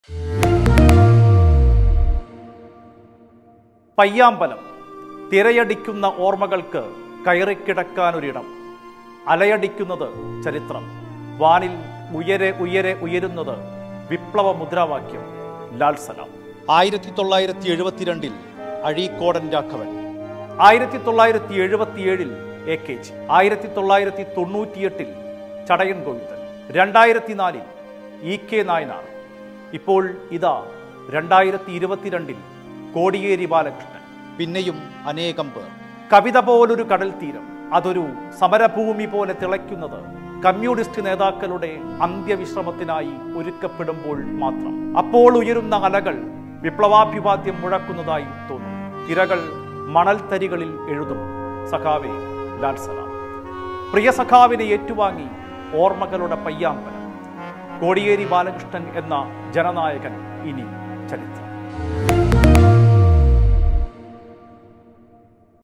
പയ്യാമ്പലം തിരയടിക്കുന്ന ഓർമ്മകൾക്ക് കയറിക്കിടക്കാനൊരിടം. അലയടിക്കുന്നത് ചരിത്രം. വാനിൽ ഉയരെ ഉയരെ ഉയരുന്നത് വിപ്ലവ മുദ്രാവാക്യം. ലാൽ സലാം. 1972 അഴീക്കോടൻ രാഘവൻ, 1977 AKG, 1998 ചടയൻ ഗോവിന്ദൻ, 2004 EK നായനാർ, ഇപ്പോൾ ഇതാ 2022 kodiyeribalakrishnan. പിന്നെയും അനേകം പേർ. കവിത പോലൊരു കടൽ തീരം, അതൊരു സമരഭൂമി പോലെ തിളയ്ക്കുന്നത് കമ്മ്യൂണിസ്റ്റ് നേതാക്കളുടെ അന്ത്യവിശ്രമത്തിനായി ഒരുക്കപ്പെടുമ്പോൾ മാത്രം. അപ്പോൾ ഉയരുന്ന അലകൾ വിപ്ലവാഭിവാദ്യം മുഴക്കുന്നതായി തോന്നും. തിരകൾ മണൽത്തരികളിൽ എഴുതും സഖാവേ ലാൽ സലാം. പ്രിയ സഖാവിനെ ഏറ്റുവാങ്ങി ഓർമ്മകളുടെ പയ്യാമ്പലം. കോടിയേരി ബാലകൃഷ്ണൻ എന്ന ജനനായകൻ ഇനി ചരിത്രം.